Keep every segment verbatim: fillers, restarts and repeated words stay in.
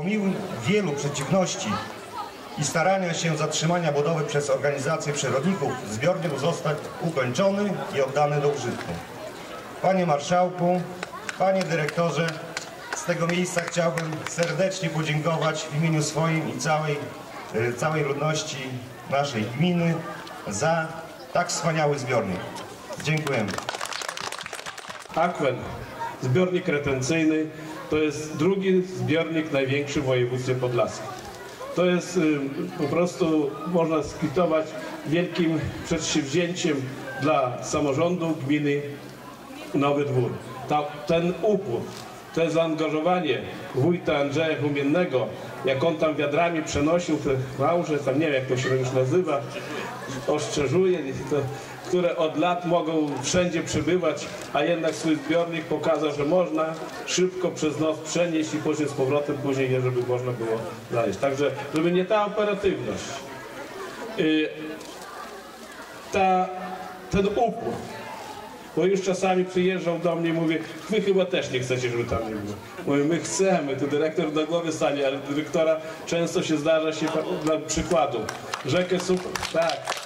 Pomimo wielu przeciwności i starania się zatrzymania budowy przez organizację przyrodników, zbiornik mógł zostać ukończony i oddany do użytku. Panie Marszałku, Panie Dyrektorze, z tego miejsca chciałbym serdecznie podziękować w imieniu swoim i całej, całej ludności naszej gminy za tak wspaniały zbiornik. Dziękujemy. Akwen, zbiornik retencyjny, to jest drugi zbiornik największy w województwie podlaskim. To jest y, po prostu, można skwitować, wielkim przedsięwzięciem dla samorządu gminy Nowy Dwór. Ta, ten upór, to zaangażowanie wójta Andrzeja Humiennego, jak on tam wiadrami przenosił te małże, tam nie wiem jak to się już nazywa, oszczerzuje, to, które od lat mogą wszędzie przebywać, a jednak swój zbiornik pokazał, że można szybko przez noc przenieść i później z powrotem później je, żeby można było znaleźć. Także, żeby nie ta operatywność, yy, ta, ten upór, bo już czasami przyjeżdżał do mnie i mówię, wy chyba też nie chcecie, żeby tam nie było. Mówię, my chcemy, to dyrektor na głowie stanie, ale dyrektora często się zdarza się dla przykładu. Rzekę super, tak.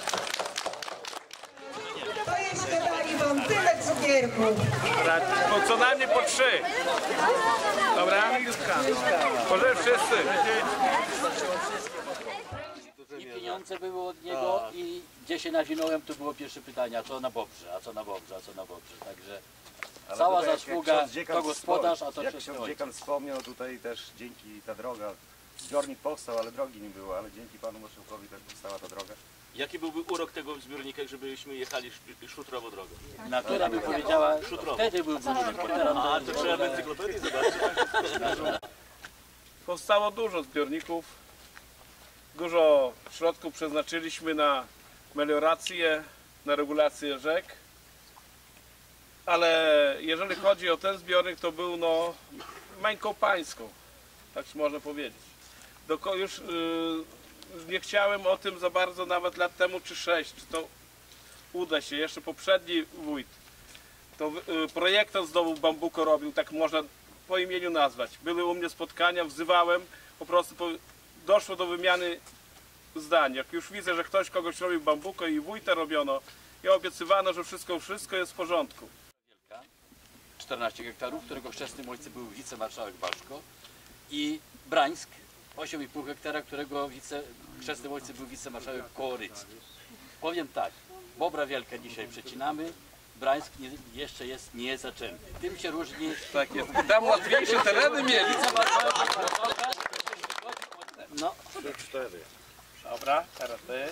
To jeszcze dali wam tyle cukierków. Po co najmniej po trzy. Dobra? Może wszyscy. I pieniądze były od niego i gdzie się nawinąłem, to było pierwsze pytanie, a co na Bobrze, a co na Bobrze, a co na Bobrze. Także Ale cała tutaj, jak- zasługa jak ksiądz dziekan to gospodarz, a to wspomniał- Jak wszystko ksiądz ojciec. dziekan wspomniał, tutaj też dzięki ta droga, zbiornik powstał, ale drogi nie było, ale dzięki panu marszałkowi też powstała ta droga. Jaki byłby urok tego zbiornika, żebyśmy jechali sz- szutrową drogą? Natura by powiedziała, wtedy był budynek, bo teraz A, to trzeba w encyklopedii zobaczyć. Powstało dużo zbiorników. Dużo środków przeznaczyliśmy na meliorację, na regulację rzek. Ale jeżeli chodzi o ten zbiornik, to był no męką pańską, tak można powiedzieć. Doko już yy, nie chciałem o tym za bardzo nawet lat temu czy sześć, czy to uda się. Jeszcze poprzedni wójt, to yy, projektant z domu Bambuko robił, tak można po imieniu nazwać. Były u mnie spotkania, wzywałem, po prostu po, doszło do wymiany zdań. Jak już widzę, że ktoś kogoś robił Bambuko i wójta robiono, i obiecywano, że wszystko, wszystko jest w porządku. czternaście hektarów, którego chrzestnym ojcem był wicemarszałek Baszko, i Brańsk, osiem i pół hektara, którego wice, chrzestnym ojcem był wicemarszałek Kołorycki. Powiem tak, Bobra Wielka dzisiaj przecinamy, Brańsk nie, jeszcze jest niezaczęty. Tym się różni... Tak jest. Tam łatwiejsze tereny mieli. No. cztery. Dobra, teraz ty.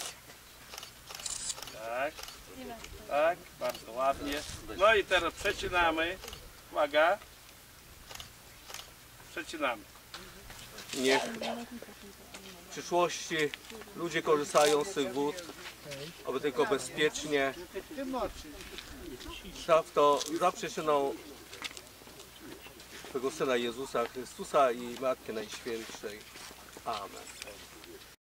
Tak. Tak, bardzo ładnie. No i teraz przecinamy. Uwaga. Przecinamy. Niech w przyszłości ludzie korzystają z tych wód, aby tylko bezpiecznie. Staw to zaprzesioną swego Syna Jezusa Chrystusa i Matki Najświętszej. Amen.